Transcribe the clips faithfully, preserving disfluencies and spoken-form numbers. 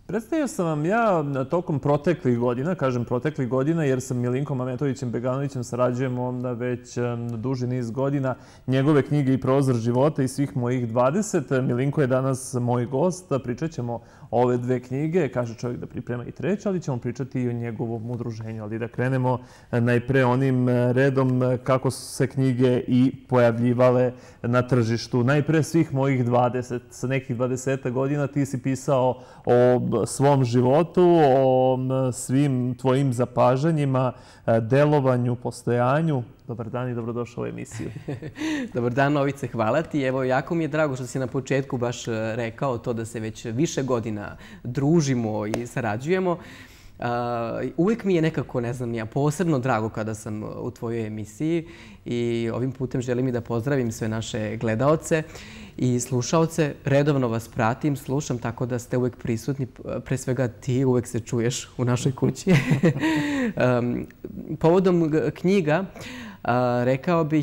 Predstavio sam vam ja tokom proteklih godina, kažem proteklih godina, jer sam Milinkom Ametovićem Beganovićem sarađujemo već duži niz godina, njegove knjige i prozor života i svih mojih dvadeset. Milinko je danas moj gost, pričat ćemo o ove dve knjige, kaže čovjek da priprema i treću, ali ćemo pričati i o njegovom udruženju. Ali da krenemo najpre onim redom kako su se knjige i pojavljivale na tržištu. Najpre svih mojih dvadeset, sa nekih dvadeset godina ti si pisao o svom životu, o svim tvojim zapažanjima, delovanju, postojanju. Dobar dan i dobrodošao u emisiju. Dobar dan, Novice, hvala ti. Evo, jako mi je drago što si na početku baš rekao to da se već više godina družimo i sarađujemo. Uvijek mi je nekako, ne znam, ja posebno drago kada sam u tvojoj emisiji i ovim putem želim i da pozdravim sve naše gledaoce i slušaoce. Redovno vas pratim, slušam, tako da ste uvijek prisutni. Pre svega ti uvijek se čuješ u našoj kući. Povodom knjiga rekao bih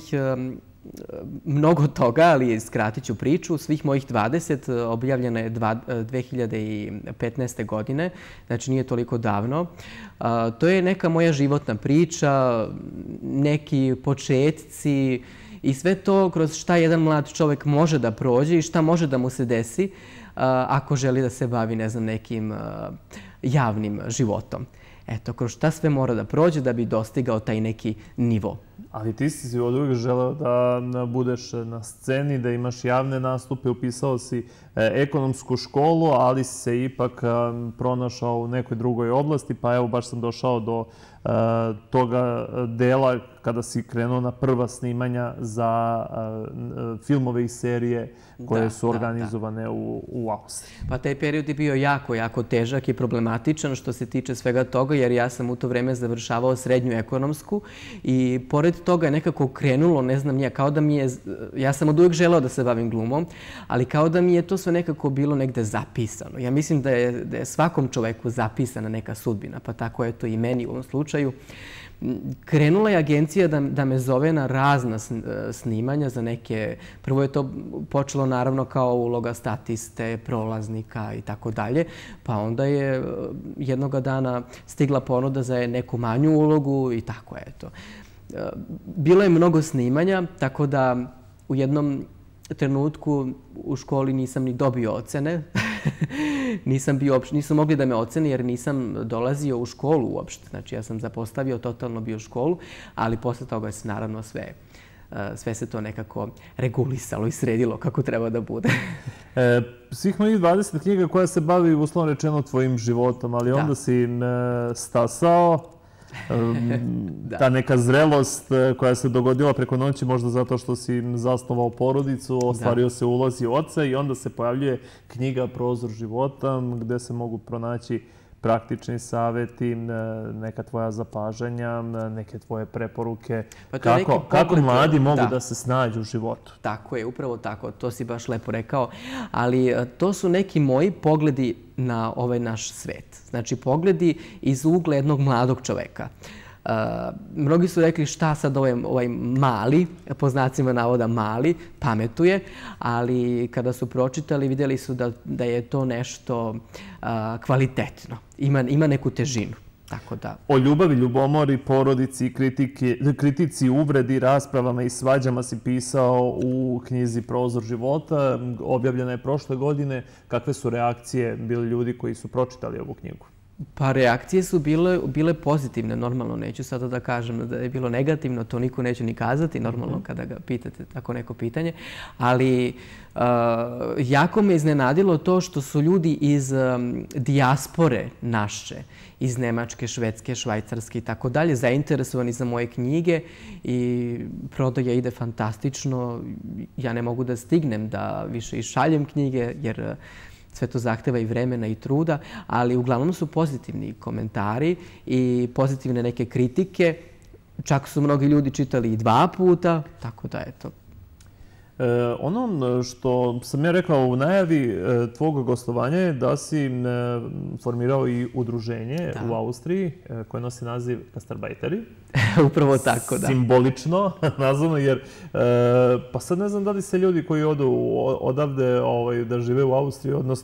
mnogo toga, ali skratit ću priču. Svih mojih dvadeset objavljena je dve hiljade petnaeste. godine, znači nije toliko davno. To je neka moja životna priča, neki početci i sve to kroz šta jedan mlad čovjek može da prođe i šta može da mu se desi ako želi da se bavi, ne znam, nekim javnim životom. Eto, kroz šta sve mora da prođe da bi dostigao taj neki nivo. Ali ti si od uvijek želeo da budeš na sceni, da imaš javne nastupe, upisao si ekonomsku školu, ali si se ipak pronašao u nekoj drugoj oblasti, pa evo baš sam došao do toga dela kada si krenuo na prva snimanja za filmove i serije koje su organizovane u Austriji. Pa taj period je bio jako, jako težak i problematičan što se tiče svega toga, jer ja sam u to vreme završavao srednju ekonomsku i pored toga je nekako krenulo, ne znam ja, kao da mi je, ja sam od uvijek želeo da se bavim glumom, ali kao da mi je to sve nekako bilo negde zapisano. Ja mislim da je, da je svakom čoveku zapisana neka sudbina, pa tako je to i meni u ovom slučaju. Krenula je agencija da, da me zove na razna snimanja za neke, prvo je to počelo naravno kao uloga statiste, prolaznika i tako dalje, pa onda je jednoga dana stigla ponuda za neku manju ulogu i tako je to. Bilo je mnogo snimanja, tako da u jednom trenutku u školi nisam ni dobio ocene. Nisam bio, nisu mogli da me ocene jer nisam dolazio u školu uopšte. Znači ja sam zapostavio totalno bio školu, ali posle toga se naravno sve, sve se to nekako regulisalo i sredilo kako treba da bude. E, svih mojih dvadeset knjiga koja se bavi uslovno rečeno tvojim životom, ali onda da. si stasao. Ta neka zrelost koja se dogodila preko noći, možda zato što si zasnovao porodicu, ostvario se ulozi oca i onda se pojavljuje knjiga Prozor života gde se mogu pronaći praktični savjeti, neka tvoja zapažanja, neke tvoje preporuke. Kako, kako mladi mogu da. da se snađu u životu? Tako je, upravo tako. To si baš lepo rekao. Ali to su neki moji pogledi na ovaj naš svet. Znači, pogledi iz ugla jednog mladog čoveka. Uh, mnogi su rekli šta sad ovaj, ovaj mali, po znacima navoda mali, pametuje, ali kada su pročitali vidjeli su da, da je to nešto uh, kvalitetno, ima, ima neku težinu. Tako da. O ljubavi, ljubomori, porodici, kritike, kritici, uvredi, raspravama i svađama si pisao u knjizi Prozor života. Objavljena je prošle godine. Kakve su reakcije bili ljudi koji su pročitali ovu knjigu? Pa reakcije su bile, bile pozitivne, normalno. Neću sada da kažem da je bilo negativno, to niko neće ni kazati, normalno kada ga pitate tako neko pitanje. Ali uh, jako me iznenadilo to što su ljudi iz um, dijaspore naše, iz Nemačke, Švedske, Švajcarske i tako dalje, zainteresovani za moje knjige i prodaja ide fantastično. Ja ne mogu da stignem da više i šaljem knjige, jer sve to zahteva i vremena i truda, ali uglavnom su pozitivni komentari i pozitivne neke kritike. Čak su mnogi ljudi čitali i dva puta, tako da eto. E, ono što sam ja rekao u najavi tvog gostovanja je da si formirao i udruženje da. u Austriji koje nosi naziv Gastarbajteri. Upravo tako, da. Simbolično nazvano, jer pa sad ne znam da li se ljudi koji odu odavde ovaj, da žive u Austriji, odnosno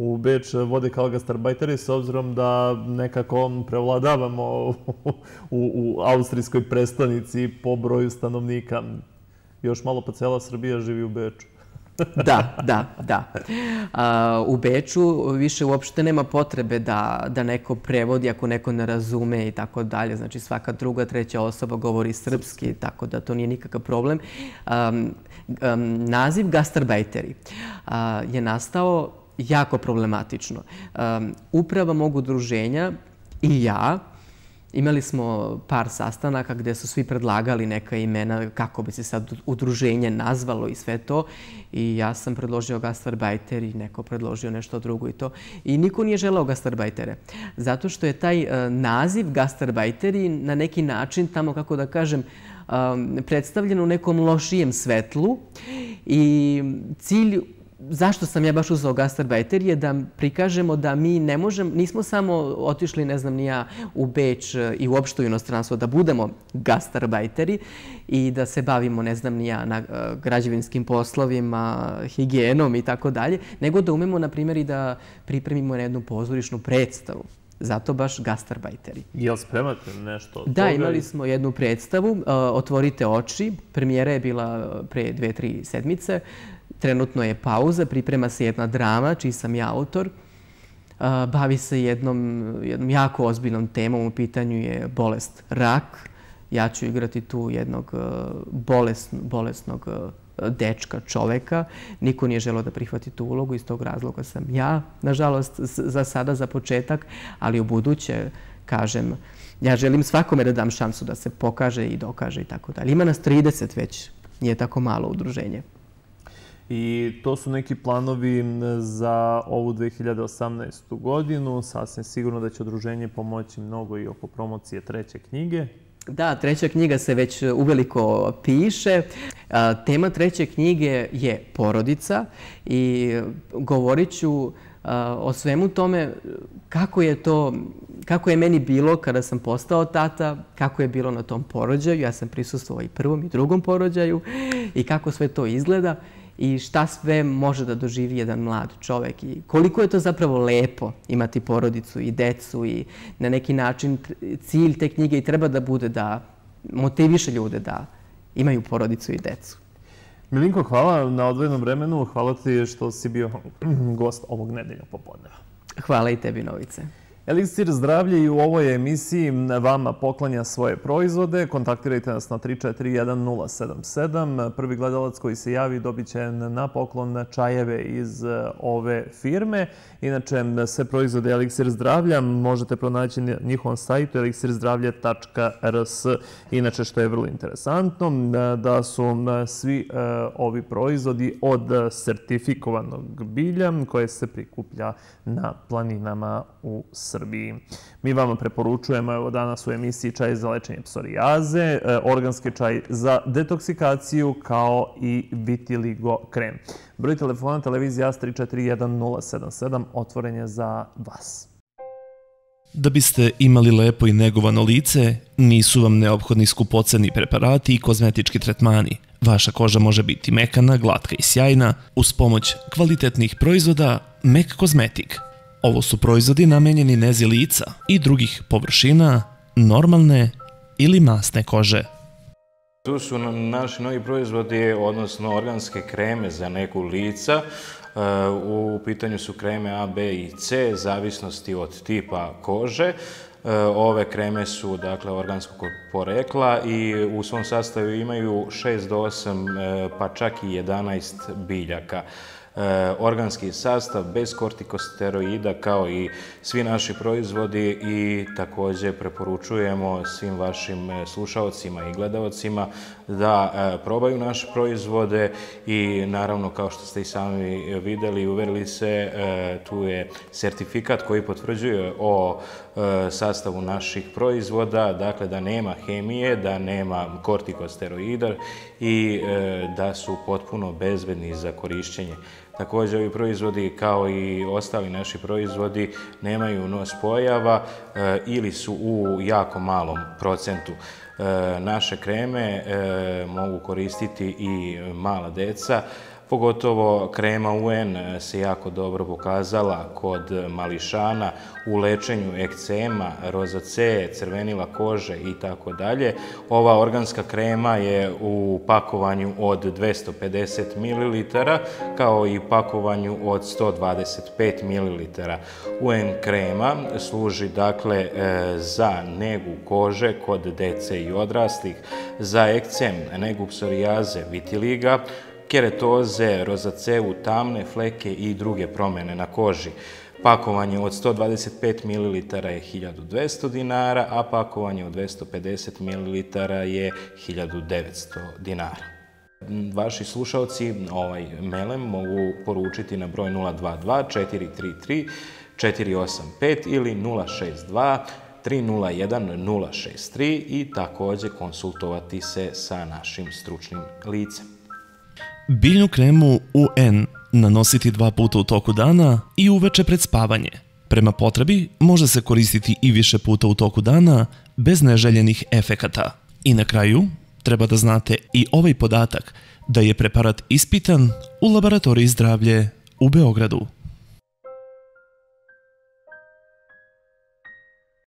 u Beč vode kao gastarbajteri s obzirom da nekako prevladavamo u, u austrijskoj prestonici po broju stanovnika. Još malo pa cela Srbija živi u Beču. Da, da, da. U Beču više uopšte nema potrebe da, da neko prevodi ako neko ne razume i tako dalje. Znači svaka druga, treća osoba govori srpski, tako da to nije nikakav problem. Um, um, naziv gastarbajteri uh, je nastao jako problematično. Um, uprava mog udruženja i ja imali smo par sastanaka gde su svi predlagali neka imena kako bi se sad udruženje nazvalo i sve to. I ja sam predložio gastarbajter i neko predložio nešto drugo i to. I niko nije želeo gastarbajtere. Zato što je taj uh, naziv gastarbajteri na neki način tamo, kako da kažem, um, predstavljen u nekom lošijem svetlu. I cilj zašto sam ja baš uzeo gastarbajter je da prikažemo da mi ne možemo, nismo samo otišli, ne znam ni ja, u Beč i uopšte u inostranstvo, da budemo gastarbajteri i da se bavimo, ne znam ni ja, na građevinskim poslovima, higijenom i tako dalje, nego da umemo, na primjer, i da pripremimo jednu pozorišnu predstavu. Zato baš gastarbajteri. Jel spremate nešto od toga? Da, imali smo jednu predstavu, Otvorite oči. Premijera je bila pre dve, tri sedmice. Trenutno je pauza, priprema se jedna drama, čiji sam ja autor. Bavi se jednom, jednom jako ozbiljnom temom, u pitanju je bolest rak. Ja ću igrati tu jednog bolest, bolesnog dečka, čoveka. Niko nije želeo da prihvati tu ulogu, iz tog razloga sam ja, nažalost, za sada, za početak, ali u buduće, kažem, ja želim svakome da dam šansu da se pokaže i dokaže i tako dalje. Ima nas trideset već, nije tako malo udruženje. I to su neki planovi za ovu dve hiljade osamnaestu godinu. Sasvim sigurno da će udruženje pomoći mnogo i oko promocije treće knjige. Da, treća knjiga se već uveliko piše. Tema treće knjige je porodica i govorit ću o svemu tome kako je to, kako je meni bilo kada sam postao tata, kako je bilo na tom porođaju. Ja sam prisustvovao i prvom i drugom porođaju i kako sve to izgleda i šta sve može da doživi jedan mlad čovek i koliko je to zapravo lepo imati porodicu i decu i na neki način cilj te knjige i treba da bude da motiviše ljude da imaju porodicu i decu. Milinko, hvala na odvojenom vremenu. Hvala ti što si bio gost ovog nedeljnog popodneva. Hvala i tebi, Novice. Eliksir zdravlje i u ovoj emisiji vama poklanja svoje proizvode. Kontaktirajte nas na tri četiri jedan nula sedam sedam. Prvi gledalac koji se javi dobit će na poklon čajeve iz ove firme. Inače, sve proizvode Eliksir zdravlja možete pronaći na njihovom sajtu eliksir zdravlje tačka r s. Inače, što je vrlo interesantno, da su svi ovi proizvodi od sertifikovanog bilja koje se prikuplja na planinama u Srbiji. Mi vama preporučujemo evo danas u emisiji čaj za lečenje psorijaze, organski čaj za detoksikaciju kao i vitiligo krem. Broj telefona televizije A S tri četiri jedan nula sedam sedam otvoren je za vas. Da biste imali lepo i negovano lice, nisu vam neophodni skupoceni preparati i kozmetički tretmani. Vaša koža može biti mekana, glatka i sjajna uz pomoć kvalitetnih proizvoda Mek Kozmetik. Ovo su proizvodi namenjeni nezi lica i drugih površina, normalne ili masne kože. Tu su naši novi proizvodi, odnosno organske kreme za neku lica. U pitanju su kreme A, B i C, zavisnosti od tipa kože. Ove kreme su, dakle, organskog porekla i u svom sastavu imaju šest do osam, pa čak i jedanaest biljaka. Organski sastav bez kortikosteroida kao i svi naši proizvodi i također preporučujemo svim vašim slušalcima i gledalcima da probaju naše proizvode i naravno, kao što ste i sami videli i uverili se, tu je sertifikat koji potvrđuje o sastavu naših proizvoda, dakle da nema hemije, da nema kortikosteroida i da su potpuno bezbedni za korišćenje. Također, ovi proizvodi, kao i ostali naši proizvodi, nemaju nuspojava ili su u jako malom procentu. Naše kreme mogu koristiti i mala deca, pogotovo krema U N se jako dobro pokazala kod mališana u lečenju ekcema, rozaceje, crvenila kože i tako dalje. Ova organska krema je u pakovanju od dvesta pedeset mililitara kao i pakovanju od sto dvadeset pet mililitara. U N krema služi dakle za negu kože kod dece i odraslih, za ekcem, negu psorijaze, vitiliga, keretoze, rozaceu, tamne fleke i druge promjene na koži. Pakovanje od sto dvadeset pet mililitara je hiljadu dvesta dinara, a pakovanje od dvesta pedeset mililitara je hiljadu devetsto dinara. Vaši slušalci ovaj melem mogu poručiti na broj nula dva dva četiri tri tri četiri osam pet ili nula šest dva tri nula jedan nula šest tri i također konsultovati se sa našim stručnim licem. Biljnu kremu U N nanositi dva puta u toku dana i uveče pred spavanje. Prema potrebi može se koristiti i više puta u toku dana bez neželjenih efekata. I na kraju treba da znate i ovaj podatak da je preparat ispitan u laboratoriji zdravlje u Beogradu.